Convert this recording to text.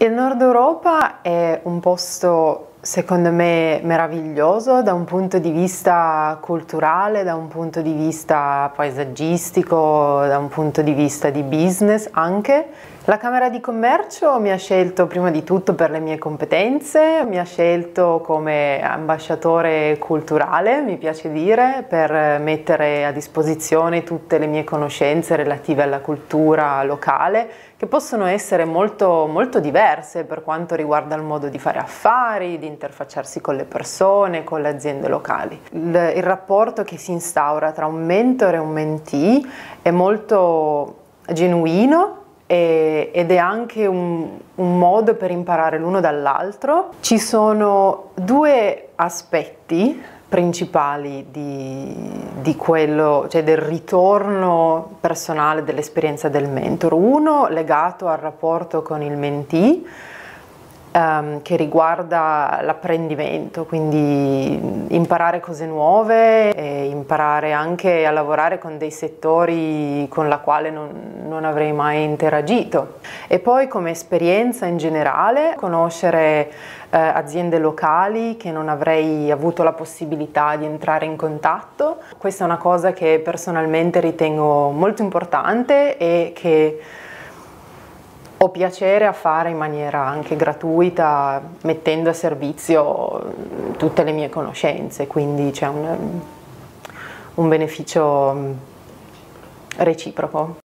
Il Nord Europa è un posto secondo me meraviglioso da un punto di vista culturale, da un punto di vista paesaggistico, da un punto di vista di business anche. La Camera di Commercio mi ha scelto prima di tutto per le mie competenze, mi ha scelto come ambasciatore culturale, mi piace dire, per mettere a disposizione tutte le mie conoscenze relative alla cultura locale, che possono essere molto diverse per quanto riguarda il modo di fare affari, di interfacciarsi con le persone, con le aziende locali. Il rapporto che si instaura tra un mentore e un mentee è molto genuino ed è anche un modo per imparare l'uno dall'altro. Ci sono due aspetti principali di quello, cioè del ritorno personale dell'esperienza del mentor. Uno legato al rapporto con il mentee, che riguarda l'apprendimento, quindi imparare cose nuove e imparare anche a lavorare con dei settori con la quale non avrei mai interagito. E poi come esperienza in generale conoscere aziende locali che non avrei avuto la possibilità di entrare in contatto. Questa è una cosa che personalmente ritengo molto importante e che ho piacere a fare in maniera anche gratuita, mettendo a servizio tutte le mie conoscenze, quindi c'è un beneficio reciproco.